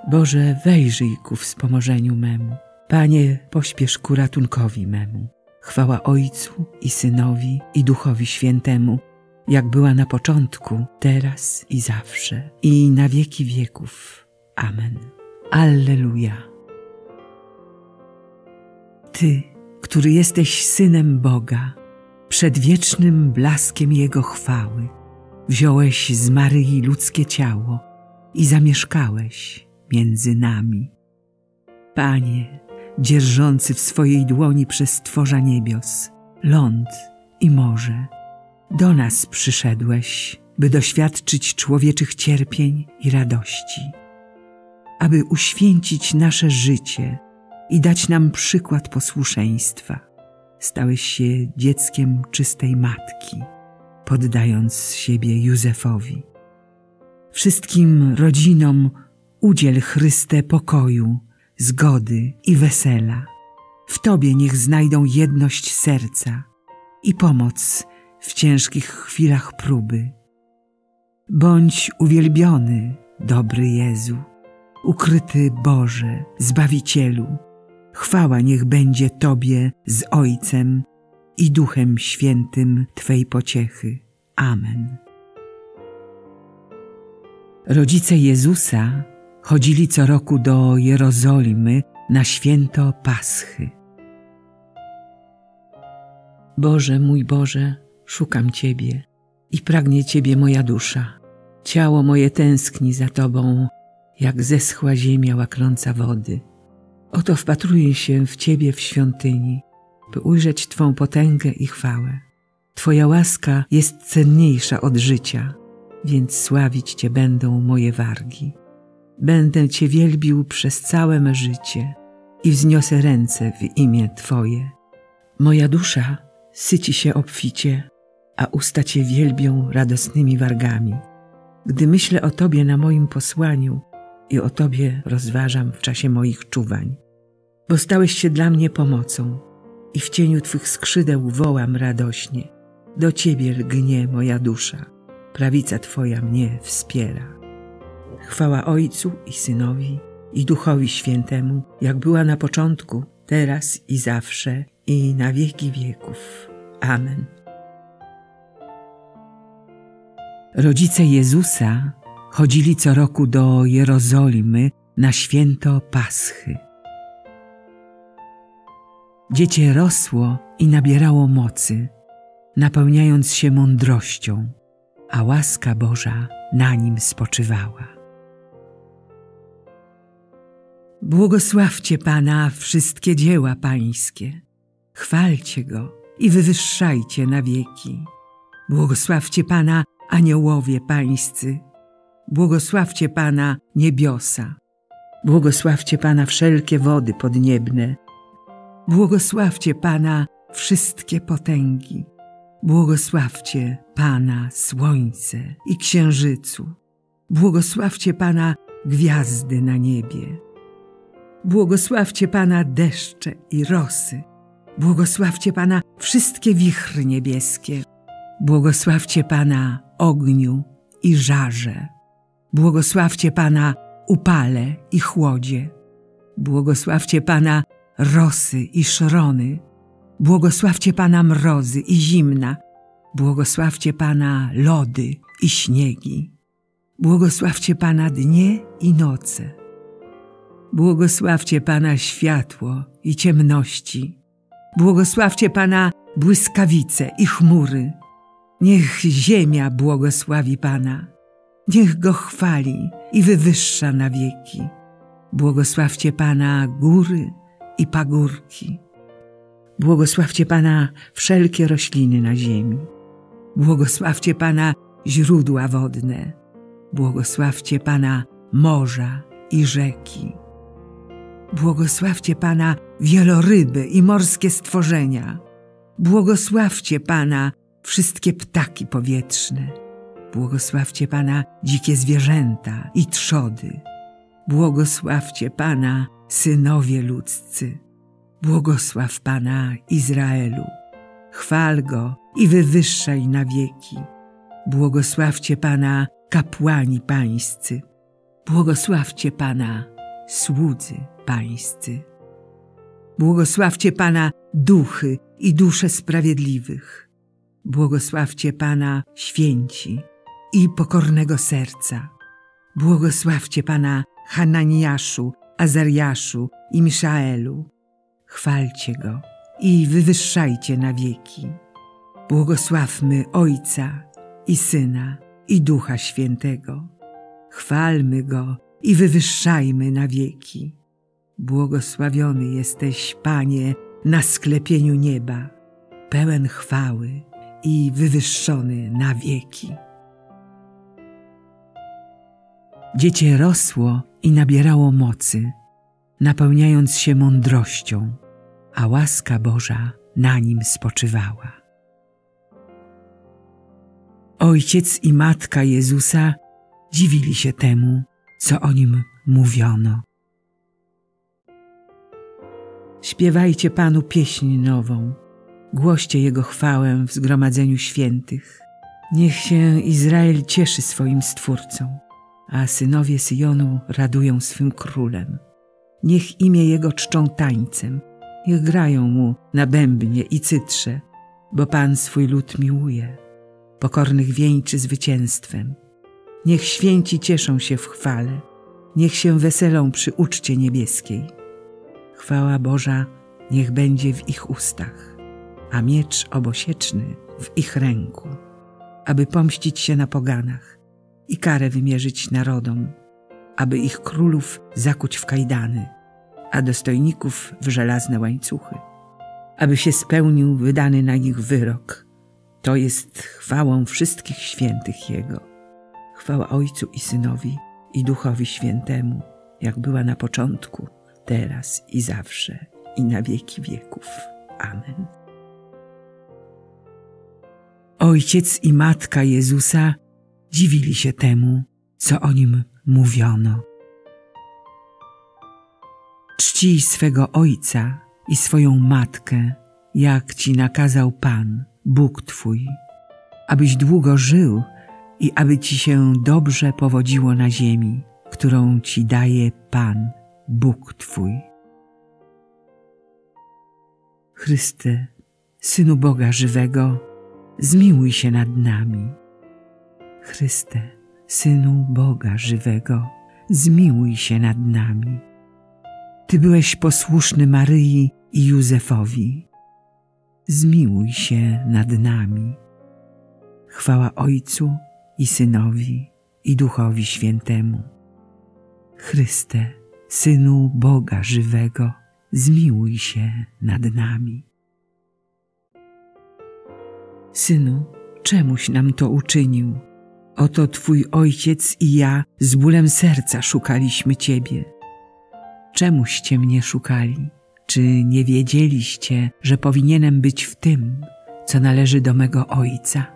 Boże, wejrzyj ku wspomożeniu memu. Panie, pośpiesz ku ratunkowi memu. Chwała Ojcu i Synowi, i Duchowi Świętemu, jak była na początku, teraz i zawsze, i na wieki wieków. Amen. Alleluja. Ty, który jesteś Synem Boga, przed wiecznym blaskiem Jego chwały, wziąłeś z Maryi ludzkie ciało i zamieszkałeś między nami. Panie, dzierżący w swojej dłoni przestworza niebios, ląd i morze, do nas przyszedłeś, by doświadczyć człowieczych cierpień i radości, aby uświęcić nasze życie i dać nam przykład posłuszeństwa. Stałeś się dzieckiem czystej matki, poddając siebie Józefowi. Wszystkim rodzinom udziel, Chryste, pokoju, zgody i wesela. W Tobie niech znajdą jedność serca i pomoc w ciężkich chwilach próby. Bądź uwielbiony, dobry Jezu, ukryty Boże, Zbawicielu. Chwała niech będzie Tobie z Ojcem i Duchem Świętym Twej pociechy. Amen. Rodzice Jezusa chodzili co roku do Jerozolimy na święto Paschy. Boże, mój Boże, szukam Ciebie i pragnie Ciebie moja dusza. Ciało moje tęskni za Tobą, jak zeschła ziemia łaknąca wody. Oto wpatruję się w Ciebie w świątyni, by ujrzeć Twą potęgę i chwałę. Twoja łaska jest cenniejsza od życia, więc sławić Cię będą moje wargi. Będę Cię wielbił przez całe me życie i wzniosę ręce w imię Twoje. Moja dusza syci się obficie, a usta Cię wielbią radosnymi wargami. Gdy myślę o Tobie na moim posłaniu i o Tobie rozważam w czasie moich czuwań. Bo stałeś się dla mnie pomocą i w cieniu Twych skrzydeł wołam radośnie. Do Ciebie lgnie moja dusza, prawica Twoja mnie wspiera. Chwała Ojcu i Synowi, i Duchowi Świętemu, jak była na początku, teraz i zawsze, i na wieki wieków. Amen. Rodzice Jezusa chodzili co roku do Jerozolimy na święto Paschy. Dziecię rosło i nabierało mocy, napełniając się mądrością, a łaska Boża na nim spoczywała. Błogosławcie Pana wszystkie dzieła Pańskie, chwalcie Go i wywyższajcie na wieki. Błogosławcie Pana aniołowie Pańscy, błogosławcie Pana niebiosa, błogosławcie Pana wszelkie wody podniebne, błogosławcie Pana wszystkie potęgi, błogosławcie Pana słońce i księżycu, błogosławcie Pana gwiazdy na niebie, błogosławcie Pana deszcze i rosy, błogosławcie Pana wszystkie wichry niebieskie, błogosławcie Pana ogniu i żarze, błogosławcie Pana upale i chłodzie, błogosławcie Pana rosy i szrony, błogosławcie Pana mrozy i zimna, błogosławcie Pana lody i śniegi, błogosławcie Pana dnie i noce, błogosławcie Pana światło i ciemności, błogosławcie Pana błyskawice i chmury. Niech ziemia błogosławi Pana, niech Go chwali i wywyższa na wieki. Błogosławcie Pana góry i pagórki. Błogosławcie Pana wszelkie rośliny na ziemi. Błogosławcie Pana źródła wodne. Błogosławcie Pana morza i rzeki. Błogosławcie Pana wieloryby i morskie stworzenia. Błogosławcie Pana wszystkie ptaki powietrzne. Błogosławcie Pana dzikie zwierzęta i trzody. Błogosławcie Pana synowie ludzcy. Błogosław Pana Izraelu. Chwal Go i wywyższaj na wieki. Błogosławcie Pana kapłani pańscy. Błogosławcie Pana słudzy pańscy. Błogosławcie Pana duchy i dusze sprawiedliwych. Błogosławcie Pana święci i pokornego serca. Błogosławcie Pana Hananiaszu, Azariaszu i Miszaelu. Chwalcie Go i wywyższajcie na wieki. Błogosławmy Ojca i Syna i Ducha Świętego. Chwalmy Go i wywyższajmy na wieki. Błogosławiony jesteś, Panie, na sklepieniu nieba, pełen chwały i wywyższony na wieki. Dziecię rosło i nabierało mocy, napełniając się mądrością, a łaska Boża na nim spoczywała. Ojciec i matka Jezusa dziwili się temu, co o nim mówiono. Śpiewajcie Panu pieśń nową, głoście Jego chwałę w zgromadzeniu świętych. Niech się Izrael cieszy swoim Stwórcą, a synowie Syjonu radują swym Królem. Niech imię Jego czczą tańcem, niech grają Mu na bębnie i cytrze, bo Pan swój lud miłuje, pokornych wieńczy zwycięstwem. Niech święci cieszą się w chwale, niech się weselą przy uczcie niebieskiej. Chwała Boża niech będzie w ich ustach, a miecz obosieczny w ich ręku, aby pomścić się na poganach i karę wymierzyć narodom, aby ich królów zakuć w kajdany, a dostojników w żelazne łańcuchy, aby się spełnił wydany na nich wyrok. To jest chwałą wszystkich świętych Jego. Chwała Ojcu i Synowi i Duchowi Świętemu, jak była na początku, teraz i zawsze, i na wieki wieków. Amen. Ojciec i matka Jezusa dziwili się temu, co o nim mówiono. Czcij swego ojca i swoją matkę, jak ci nakazał Pan, Bóg twój, abyś długo żył i aby ci się dobrze powodziło na ziemi, którą ci daje Pan, Bóg twój. Chryste, Synu Boga żywego, zmiłuj się nad nami. Chryste, Synu Boga żywego, zmiłuj się nad nami. Ty byłeś posłuszny Maryi i Józefowi. Zmiłuj się nad nami. Chwała Ojcu i Synowi i Duchowi Świętemu. Chryste, Synu Boga żywego, zmiłuj się nad nami. Synu, czemuś nam to uczynił? Oto Twój Ojciec i ja z bólem serca szukaliśmy Ciebie. Czemuście mnie szukali? Czy nie wiedzieliście, że powinienem być w tym, co należy do mego Ojca?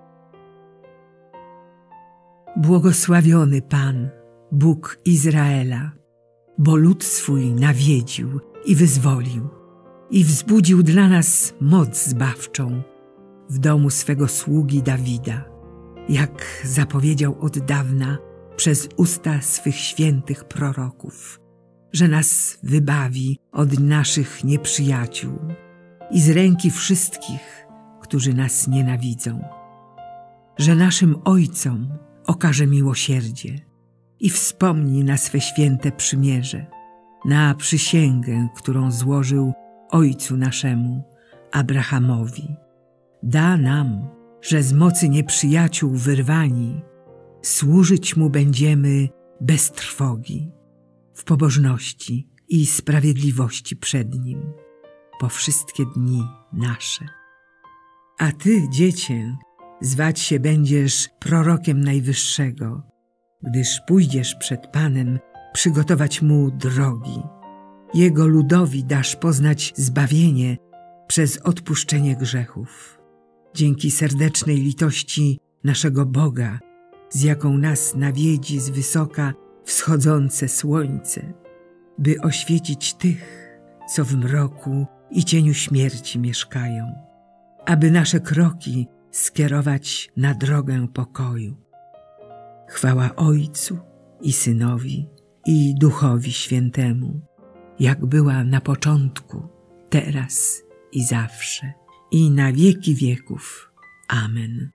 Błogosławiony Pan, Bóg Izraela, bo lud swój nawiedził i wyzwolił i wzbudził dla nas moc zbawczą w domu swego sługi Dawida, jak zapowiedział od dawna przez usta swych świętych proroków, że nas wybawi od naszych nieprzyjaciół i z ręki wszystkich, którzy nas nienawidzą, że naszym ojcom okaże miłosierdzie i wspomni na swe święte przymierze, na przysięgę, którą złożył ojcu naszemu, Abrahamowi. Da nam, że z mocy nieprzyjaciół wyrwani, służyć Mu będziemy bez trwogi, w pobożności i sprawiedliwości przed Nim, po wszystkie dni nasze. A Ty, dziecię, zwać się będziesz prorokiem Najwyższego, gdyż pójdziesz przed Panem przygotować Mu drogi. Jego ludowi dasz poznać zbawienie przez odpuszczenie grzechów. Dzięki serdecznej litości naszego Boga, z jaką nas nawiedzi z wysoka wschodzące słońce, by oświecić tych, co w mroku i cieniu śmierci mieszkają, aby nasze kroki skierować na drogę pokoju. Chwała Ojcu i Synowi i Duchowi Świętemu, jak była na początku, teraz i zawsze, i na wieki wieków. Amen.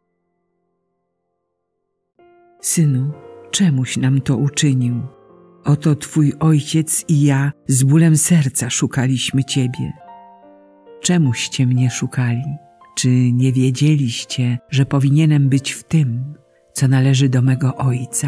Synu, czemuś nam to uczynił? Oto Twój ojciec i ja z bólem serca szukaliśmy Ciebie. Czemuście mnie szukali? Czy nie wiedzieliście, że powinienem być w tym, co należy do mego Ojca?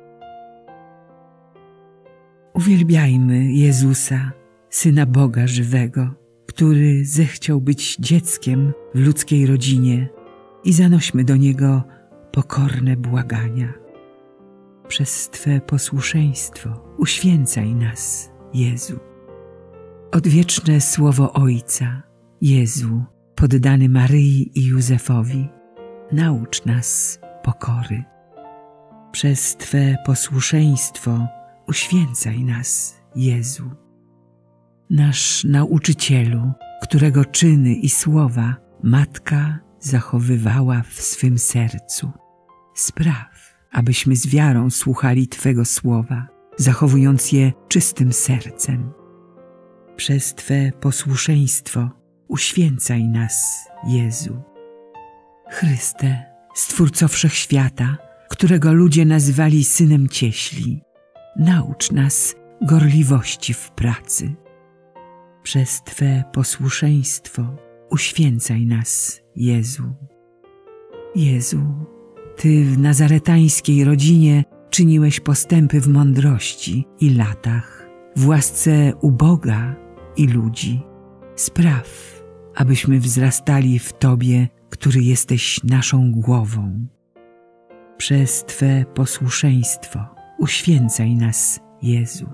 Uwielbiajmy Jezusa, Syna Boga żywego, który zechciał być dzieckiem w ludzkiej rodzinie, i zanośmy do Niego pokorne błagania. Przez Twe posłuszeństwo uświęcaj nas, Jezu. Odwieczne słowo Ojca, Jezu, poddany Maryi i Józefowi, naucz nas pokory. Przez Twe posłuszeństwo uświęcaj nas, Jezu. Nasz nauczycielu, którego czyny i słowa Matka zachowywała w swym sercu, spraw, abyśmy z wiarą słuchali Twego słowa, zachowując je czystym sercem. Przez Twe posłuszeństwo uświęcaj nas, Jezu. Chryste, Stwórco Wszechświata, którego ludzie nazywali Synem Cieśli, naucz nas gorliwości w pracy. Przez Twe posłuszeństwo uświęcaj nas, Jezu. Jezu, Ty w nazaretańskiej rodzinie czyniłeś postępy w mądrości i latach, w łasce u Boga i ludzi. Spraw, abyśmy wzrastali w Tobie, który jesteś naszą głową. Przez Twe posłuszeństwo uświęcaj nas, Jezu.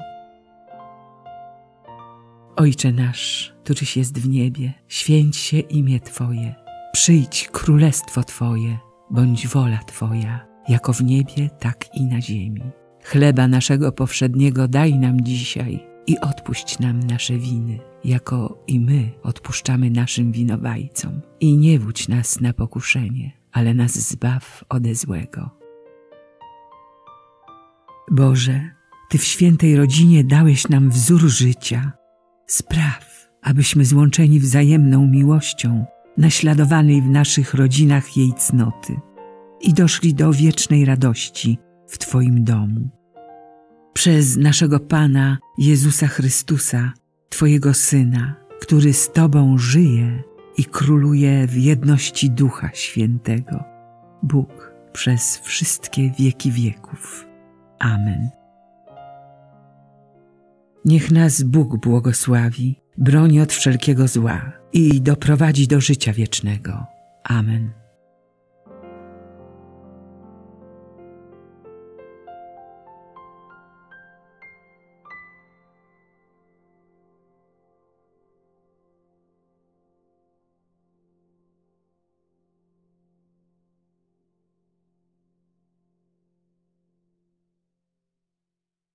Ojcze nasz, któryś jest w niebie, święć się imię Twoje. Przyjdź królestwo Twoje, bądź wola Twoja, jako w niebie, tak i na ziemi. Chleba naszego powszedniego daj nam dzisiaj i odpuść nam nasze winy, jako i my odpuszczamy naszym winowajcom. I nie wódź nas na pokuszenie, ale nas zbaw ode złego. Boże, Ty w świętej rodzinie dałeś nam wzór życia. Spraw, abyśmy złączeni wzajemną miłością, naśladowanej w naszych rodzinach jej cnoty i doszli do wiecznej radości w Twoim domu. Przez naszego Pana Jezusa Chrystusa, Twojego Syna, który z Tobą żyje i króluje w jedności Ducha Świętego, Bóg przez wszystkie wieki wieków. Amen. Niech nas Bóg błogosławi, broni od wszelkiego zła i doprowadzi do życia wiecznego. Amen.